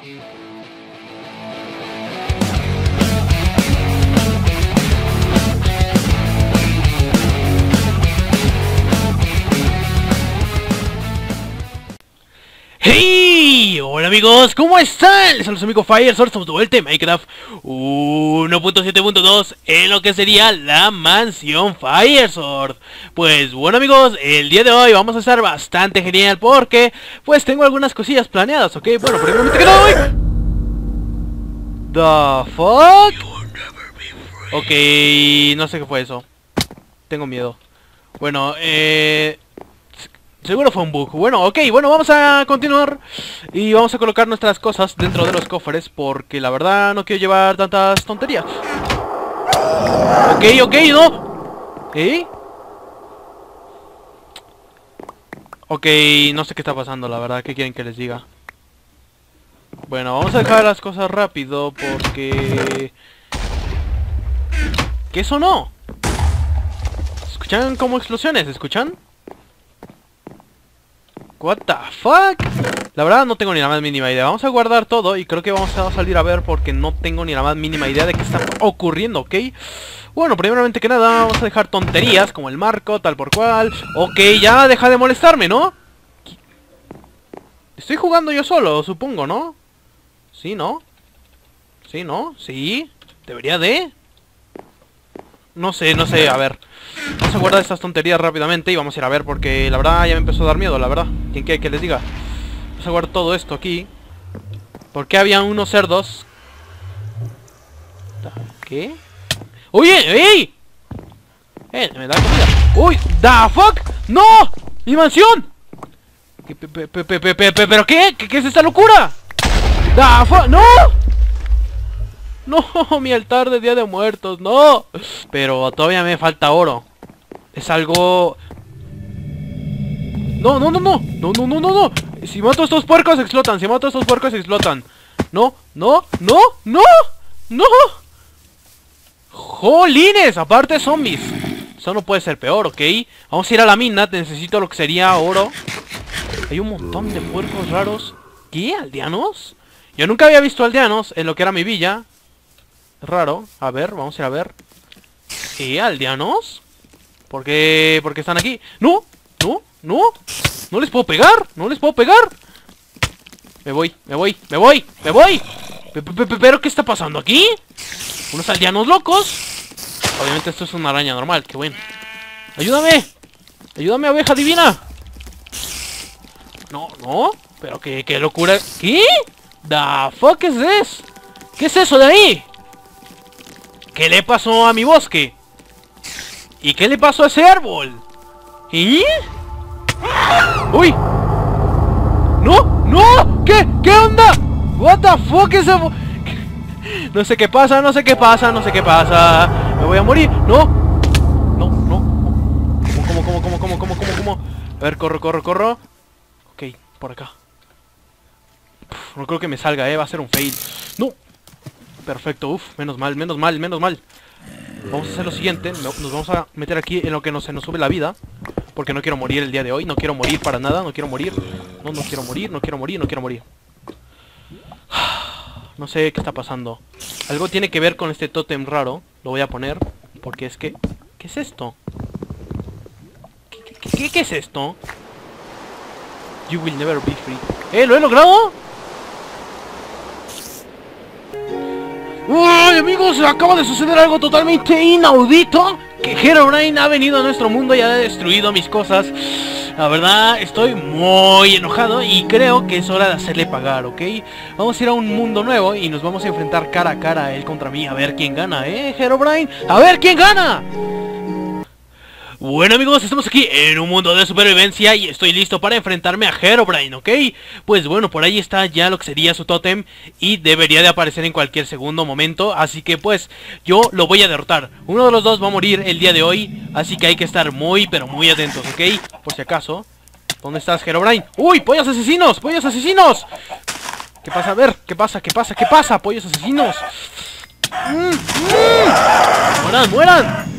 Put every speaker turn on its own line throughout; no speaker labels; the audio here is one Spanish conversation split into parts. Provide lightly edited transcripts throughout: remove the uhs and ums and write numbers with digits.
¡Hey! Hola amigos, ¿cómo están? Les saludos amigo Firesword, estamos de vuelta en Minecraft 1.7.2 en lo que sería la mansión Firesword. Pues bueno amigos, el día de hoy vamos a estar bastante genial porque pues tengo algunas cosillas planeadas, ¿ok? Bueno, primeramente que no... ¿The fuck? Ok, no sé qué fue eso. Tengo miedo. Bueno, seguro fue un bug. Bueno, ok, bueno, vamos a continuar y vamos a colocar nuestras cosas dentro de los cofres porque la verdad no quiero llevar tantas tonterías. Ok, no. ¿Eh? Ok, no sé qué está pasando, la verdad. ¿Qué quieren que les diga? Bueno, vamos a dejar las cosas rápido porque... ¿Qué sonó? ¿Escuchan como explosiones? ¿Escuchan? What the fuck? La verdad no tengo ni la más mínima idea. Vamos a guardar todo y creo que vamos a salir a ver porque no tengo ni la más mínima idea de qué está ocurriendo, ¿ok? Bueno, primeramente que nada vamos a dejar tonterías como el marco, tal por cual. Ok, ya deja de molestarme, ¿no? Estoy jugando yo solo, supongo, ¿no? ¿Sí, no? ¿Sí, no? ¿Sí? ¿Debería de? No sé, a ver. Vamos a guardar estas tonterías rápidamente y vamos a ir a ver porque la verdad ya me empezó a dar miedo, la verdad. ¿Quién quiere que les diga? Vamos a guardar todo esto aquí. Porque había unos cerdos. ¿Qué? ¡Oye! ¡Ey! Me da comida. ¡Uy! ¡The fuck! ¡No! ¡Mi mansión! ¿Pero qué? ¿Qué es esta locura? ¡The fuck! ¡No! No, mi altar de Día de Muertos, no. Pero todavía me falta oro. Es algo... No. Si mato a estos puercos explotan. No. ¡Jolines! Aparte zombies. Eso no puede ser peor, ¿ok? Vamos a ir a la mina. Necesito lo que sería oro. Hay un montón de puercos raros. ¿Qué? ¿Aldeanos? Yo nunca había visto aldeanos en lo que era mi villa. Raro, a ver, vamos a ir a ver. ¿Aldeanos? ¿Por qué están aquí? ¡No! ¡No les puedo pegar! Me voy. ¿Pero qué está pasando aquí? ¿Unos aldeanos locos? Obviamente esto es una araña normal, qué bueno. ¡Ayúdame! ¡Ayúdame, abeja divina! No, pero qué locura. ¿Qué? ¿The fuck is this? ¿Qué es eso de ahí? ¿Qué le pasó a mi bosque? ¿Y qué le pasó a ese árbol? ¿Y? ¡Uy! ¡No! ¿Qué onda? What the fuck is that? No sé qué pasa. Me voy a morir. No. ¿Cómo? A ver, corro. Ok, por acá. No creo que me salga, va a ser un fail. No. Perfecto, menos mal. Vamos a hacer lo siguiente. Nos vamos a meter aquí en lo que se nos sube la vida. Porque no quiero morir el día de hoy. No quiero morir para nada, no quiero morir. No quiero morir. No sé qué está pasando. Algo tiene que ver con este tótem raro. Lo voy a poner. Porque es que... ¿Qué es esto? ¿Qué es esto? You will never be free. ¿Lo he logrado? ¡Uy, amigos! Acaba de suceder algo totalmente inaudito. Que Herobrine ha venido a nuestro mundo y ha destruido mis cosas. La verdad, estoy muy enojado y creo que es hora de hacerle pagar, ¿ok? Vamos a ir a un mundo nuevo y nos vamos a enfrentar cara a cara él contra mí. A ver quién gana, Herobrine. ¡A ver quién gana! Bueno amigos, estamos aquí en un mundo de supervivencia y estoy listo para enfrentarme a Herobrine, ¿ok? Pues bueno, por ahí está ya lo que sería su tótem y debería de aparecer en cualquier segundo momento, así que pues yo lo voy a derrotar. Uno de los dos va a morir el día de hoy, así que hay que estar muy pero muy atentos, ¿ok? Por si acaso. ¿Dónde estás, Herobrine? ¡Uy! ¡Pollos asesinos! ¿Qué pasa? A ver, ¿qué pasa? ¡Pollos asesinos! ¡Mueran!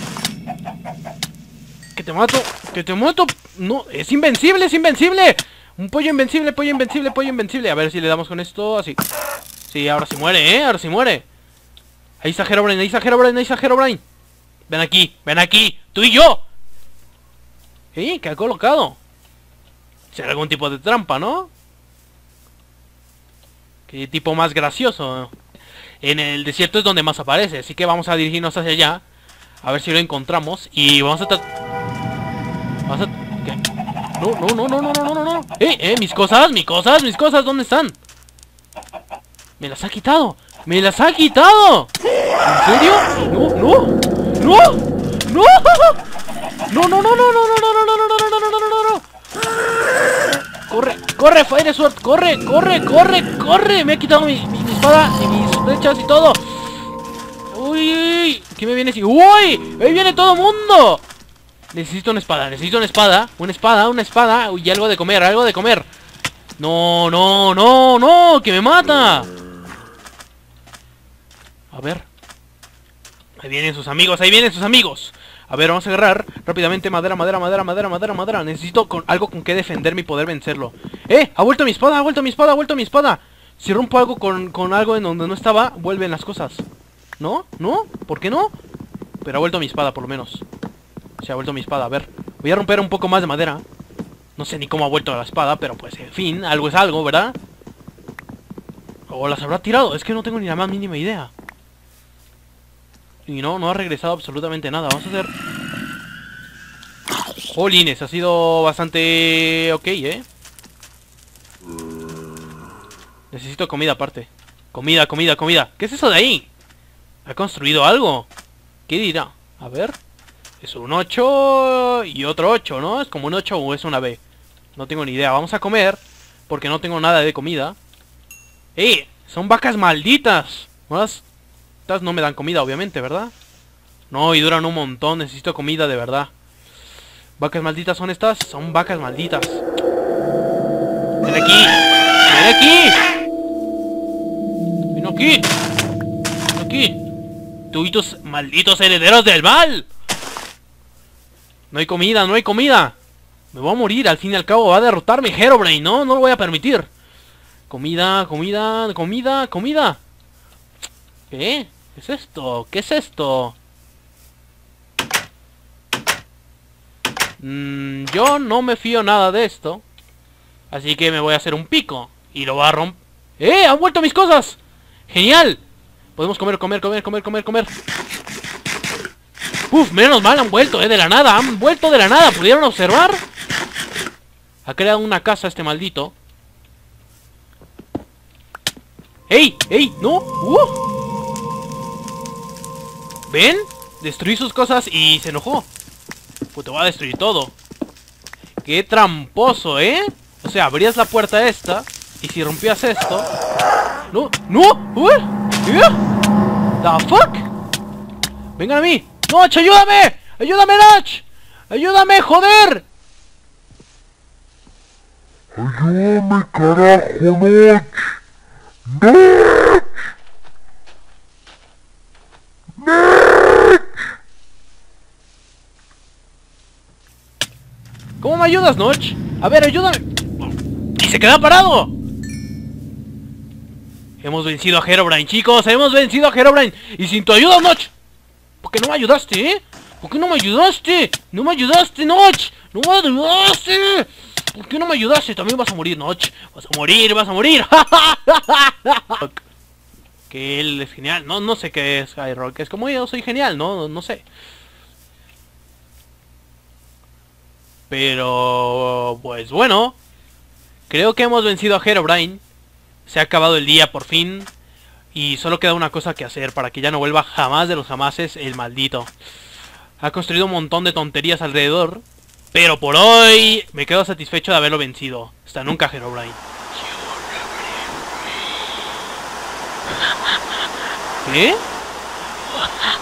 Que te mato. No, es invencible. Un pollo invencible, pollo invencible, pollo invencible. A ver si le damos con esto, así. Sí, ahora sí muere, ahora sí muere. Ahí está Herobrine, ahí está Herobrine, ahí está Herobrine. Ven aquí, tú y yo. ¿Qué ha colocado? Será algún tipo de trampa, ¿no? Qué tipo más gracioso. En el desierto es donde más aparece, así que vamos a dirigirnos hacia allá. A ver si lo encontramos. Y vamos a... ¿Qué? No. Mis cosas, ¿dónde están? Me las ha quitado. ¡Me las ha quitado! ¿En serio? No. Corre, Fire Sword, corre. Me ha quitado mi espada y mis flechas y todo. Uy, ¿qué me viene así? ¡Uy! ¡Ahí viene todo el mundo! Necesito una espada. Una espada. Uy, algo de comer. No, que me mata. A ver. Ahí vienen sus amigos. A ver, vamos a agarrar rápidamente madera. Necesito algo con que defenderme y poder vencerlo. Ha vuelto mi espada. Si rompo algo con algo en donde no estaba, vuelven las cosas. ¿No? ¿Por qué no? Pero ha vuelto mi espada, por lo menos. Se ha vuelto mi espada, a ver. Voy a romper un poco más de madera. No sé ni cómo ha vuelto la espada, pero pues en fin, algo es algo, ¿verdad? O las habrá tirado, es que no tengo ni la más mínima idea. Y no ha regresado absolutamente nada. Vamos a hacer... Jolines, ha sido bastante... ok, Necesito comida aparte. Comida. ¿Qué es eso de ahí? ¿Ha construido algo? ¿Qué dirá? A ver. Es un 8 y otro 8, ¿no? ¿Es como un 8 o es una B? No tengo ni idea. Vamos a comer, porque no tengo nada de comida. Son vacas malditas. Estas no me dan comida, obviamente, ¿verdad? No, y duran un montón. Necesito comida de verdad. ¿Vacas malditas son estas? Son vacas malditas. ¡Ven aquí! ¡Ven aquí! Tú y tus malditos herederos del mal. No hay comida. Me voy a morir, al fin y al cabo va a derrotarme Herobrine, no lo voy a permitir. Comida. ¿Qué? ¿Qué es esto? Yo no me fío nada de esto. Así que me voy a hacer un pico y lo voy a romper. ¡Han vuelto mis cosas! ¡Genial! Podemos comer. Uf, menos mal han vuelto, de la nada. ¿Pudieron observar? Ha creado una casa este maldito. ¡Ey! ¡No! ¿Ven? Destruí sus cosas y se enojó. Pues te voy a destruir todo. ¡Qué tramposo, O sea, abrías la puerta esta y si rompías esto... ¡No! ¿The fuck? ¡Vengan a mí! ¡Notch, ayúdame! ¡Ayúdame, Notch! ¡Ayúdame, joder!
¡Ayúdame, carajo, Notch! ¡Notch!
¿Cómo me ayudas, Notch? A ver, ayúdame. ¡Y se queda parado! Hemos vencido a Herobrine, chicos. Y sin tu ayuda, Notch. ¿Por qué no me ayudaste, ¿Por qué no me ayudaste? ¡No me ayudaste, Notch! ¡No me ayudaste! ¿Por qué no me ayudaste? También vas a morir, Notch. Vas a morir. Que él es genial. No sé qué es Skyrock. Es como yo soy genial, no sé. Pero... pues bueno. Creo que hemos vencido a Herobrine. Se ha acabado el día por fin. Y solo queda una cosa que hacer para que ya no vuelva jamás de los jamases el maldito. Ha construido un montón de tonterías alrededor. Pero por hoy me quedo satisfecho de haberlo vencido. Hasta nunca, Herobrine. ¿Qué?